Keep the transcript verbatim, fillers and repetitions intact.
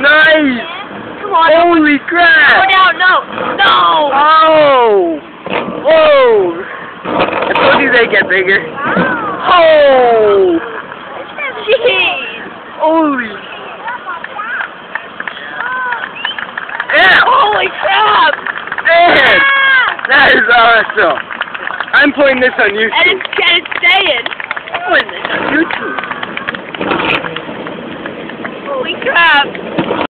Nice! Come on. Holy crap! No, no, no! Oh! Whoa! I told you they'd get bigger. Oh! Jeez! Holy! Yeah! Holy crap! Man! That is awesome! I'm putting this on YouTube. And it's, and it's staying. I'm putting this on YouTube. Holy crap!